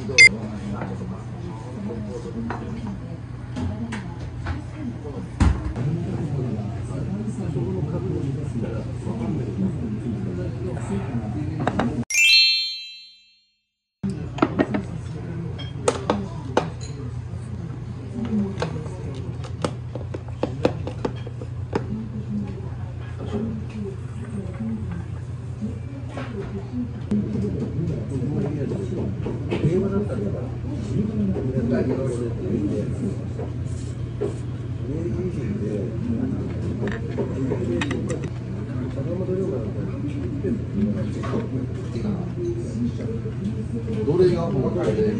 どれが分かるで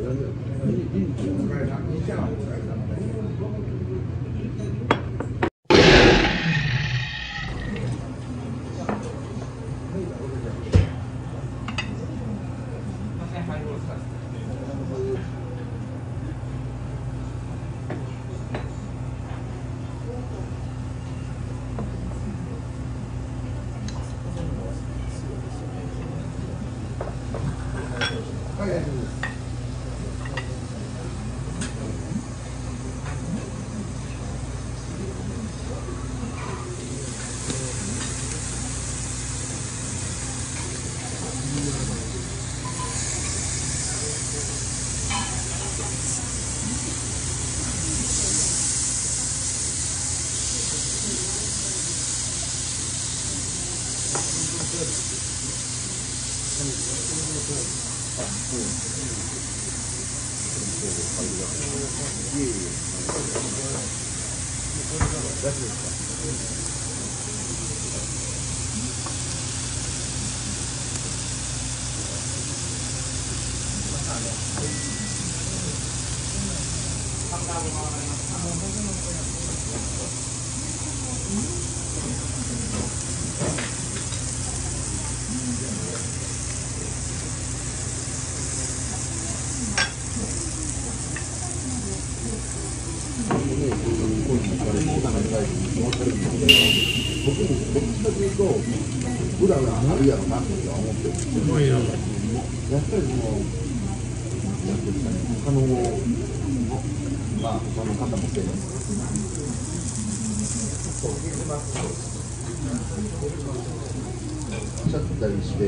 普段はあるやろなって思ってるんですけど、やっぱり他の方もそうおっしゃったりして、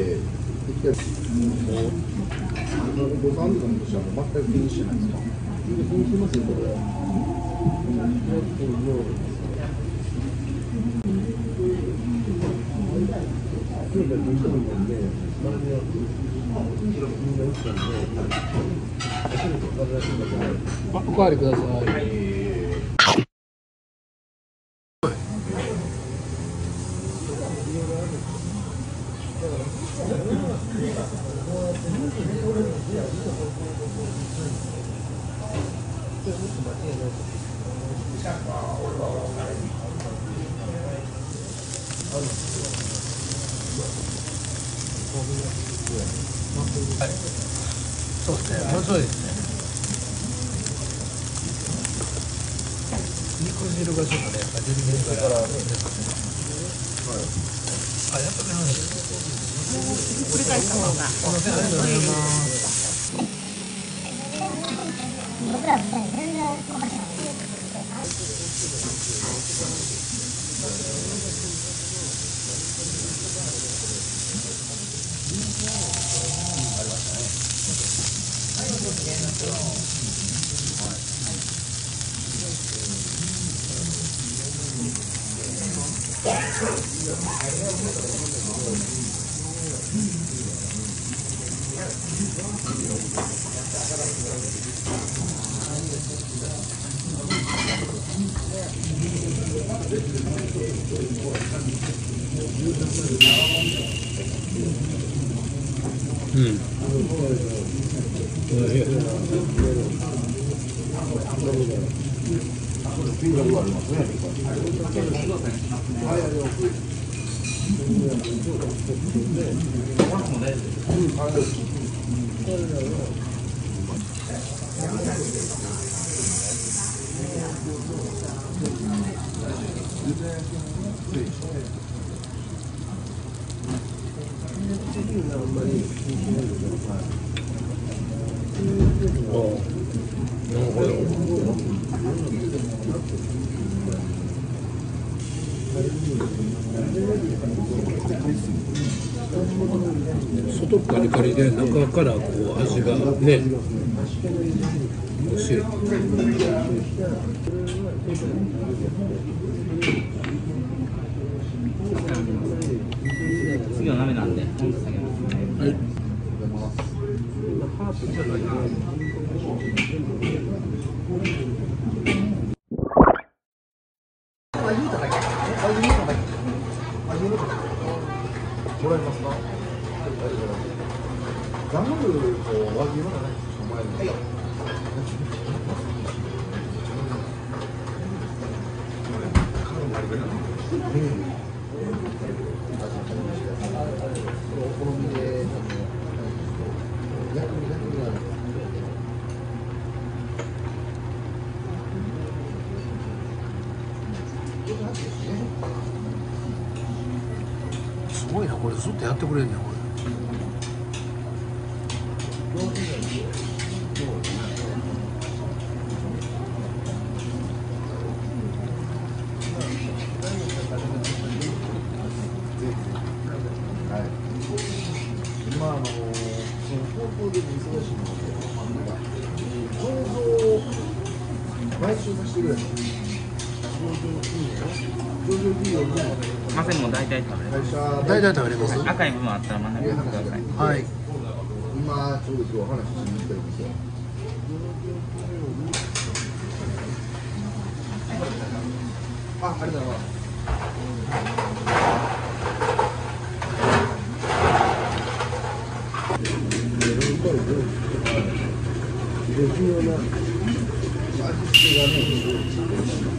ご参加としては全く気にしてないですか？気にしてますよ、これ。 おかわりください。はい、そうですね、面白いですね。肉汁がちょっとね、味見ですから。あ、やっぱね、 繰り返した方が。 ありがとうございます。 僕ら全然困ってない。 うん。 外カリカリで中からこう味がね、美味しい。 次は鍋なんで、はい。 もらえますか？ザムルと和牛のお前の。はいよ。お好みで薬味がある。 すごいな、これずっとやってくれんねん、これ。 はい。今その東京で忙しいので、醸造を買収させてくれた。 ませんもう大体食べれます。 大体食べれます。 赤い部分あったら真ん中にください。 はい。 今ちょうど今日お話ししに行ってるんですよ。ありがとうございます。絶妙な味付けがね。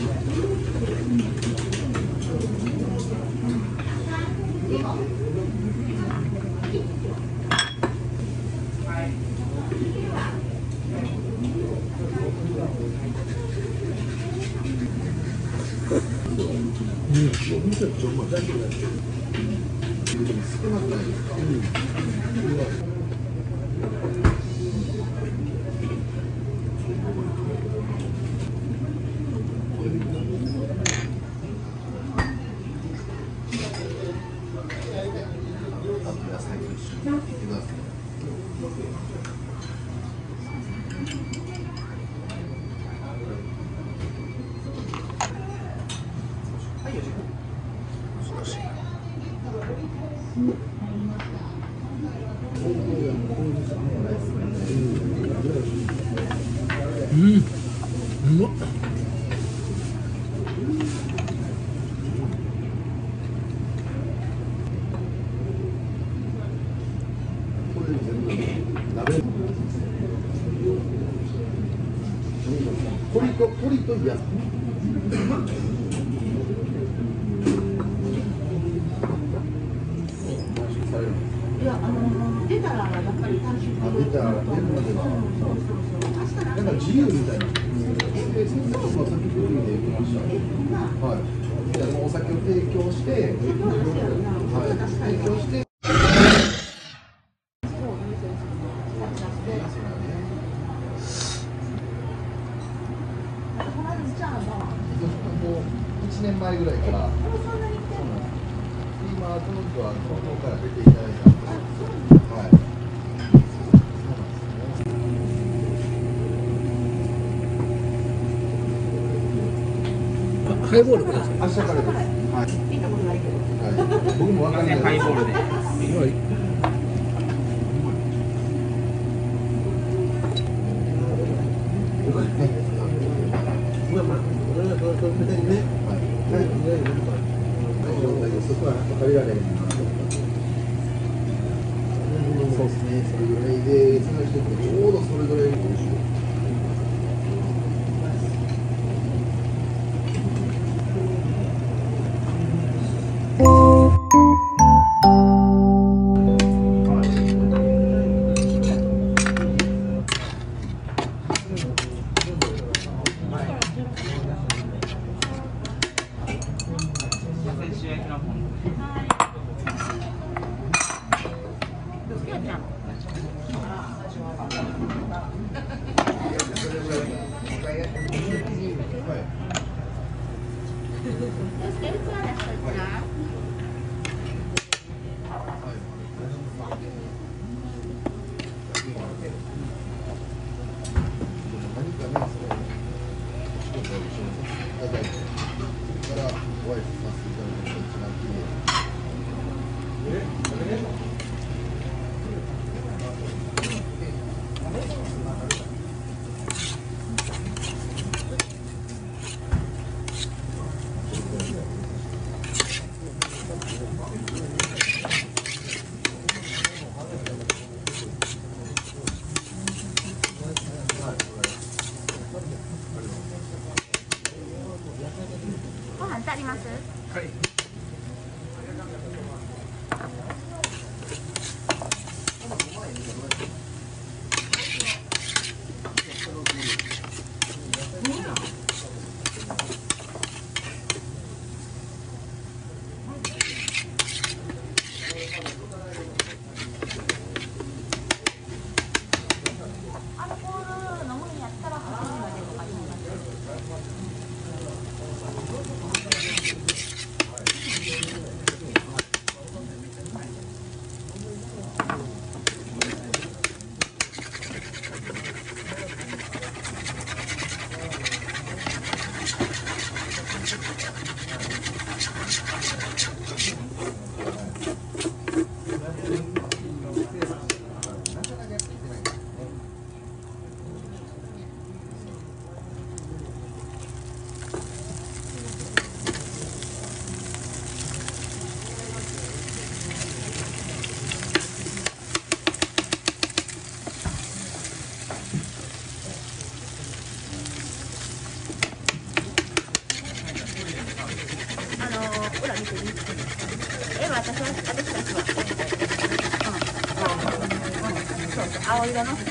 うまっ。 鳥といや。 いや、出たらやっぱり単純に。 出たら出るまでは。なんか自由みたいな。先ほどの先ほどで言ってました。はい。じゃあお酒を提供して、はい。提供して。1年前ぐらいから、今、この人は東京から出ていただいたんです。はい。 ハイボールください。 明日からです。はい。 見たことないけど。 はい。僕もわかんない。 ハイボールで。 はい。 そこは借りられへんな。そうですね。それぐらいで探しててちょうどそれぐらいの美味しい。 塩焼きの方。好きやちゃん。 ご飯足ります？ はい。 アルコール飲むんやったら8時までとかになります。裏見てみて。私たちは。そうそう、青色の。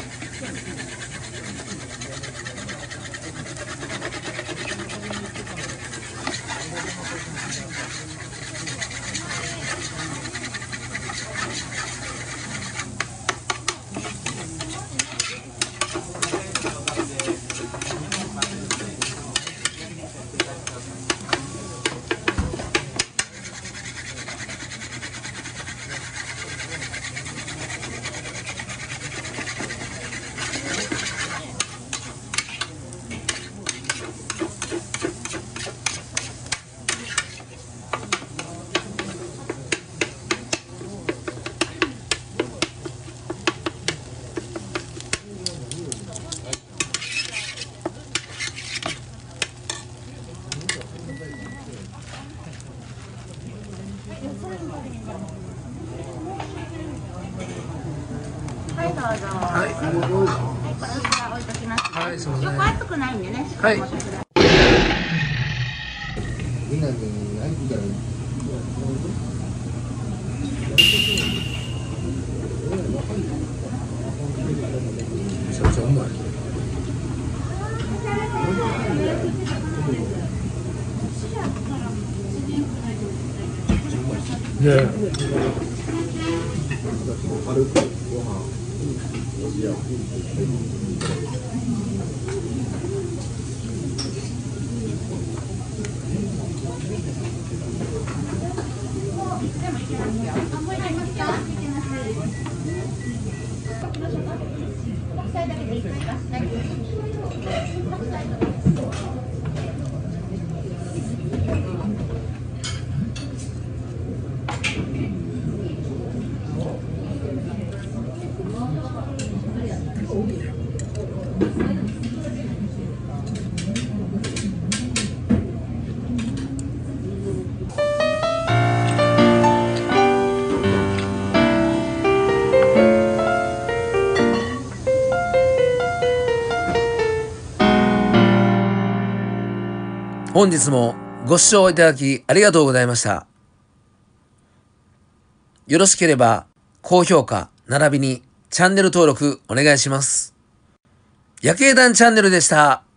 はい、どうぞ。 はい。 はい、これ後ろ置いときます。 はい、すみません。 そこ熱くないんでね。 はい。 みんなに何聞いたらいい？ めちゃめちゃうまい。ねえ。 軽くご飯、おじや。 本日もご視聴いただきありがとうございました。よろしければ高評価並びにチャンネル登録お願いします。夜景団チャンネルでした。